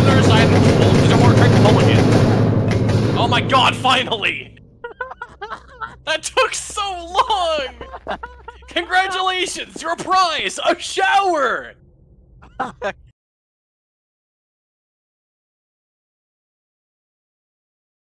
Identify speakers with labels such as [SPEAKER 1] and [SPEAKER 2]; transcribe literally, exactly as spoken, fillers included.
[SPEAKER 1] other side of the pool, so don't work the mulligan. Oh my god, finally! That took so long! Congratulations, your prize, a shower!